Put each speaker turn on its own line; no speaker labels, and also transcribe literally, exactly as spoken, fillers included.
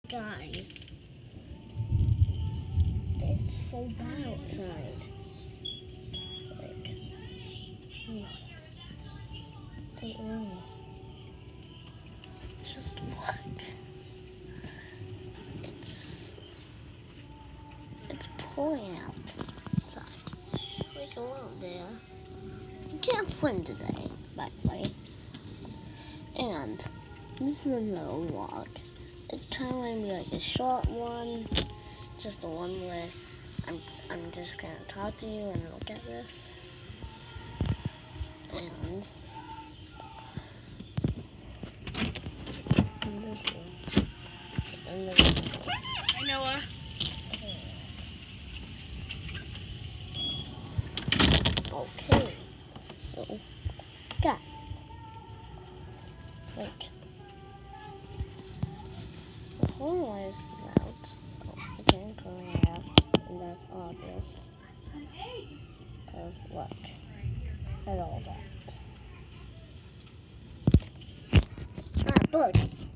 Guys, it's so bad outside. Like, I don't know. Just look. It's it's pouring outside. We go out there. You can't swim today, by the way. And this is another vlog. It's kind of going to be like a short one, just the one where I'm I'm just gonna talk to you and look at this. And, and this one. And then
Hi, Noah.
okay, so guys, like. The phone wires is out, so I can't go out, and that's obvious. Because look at all that. Ah, bird.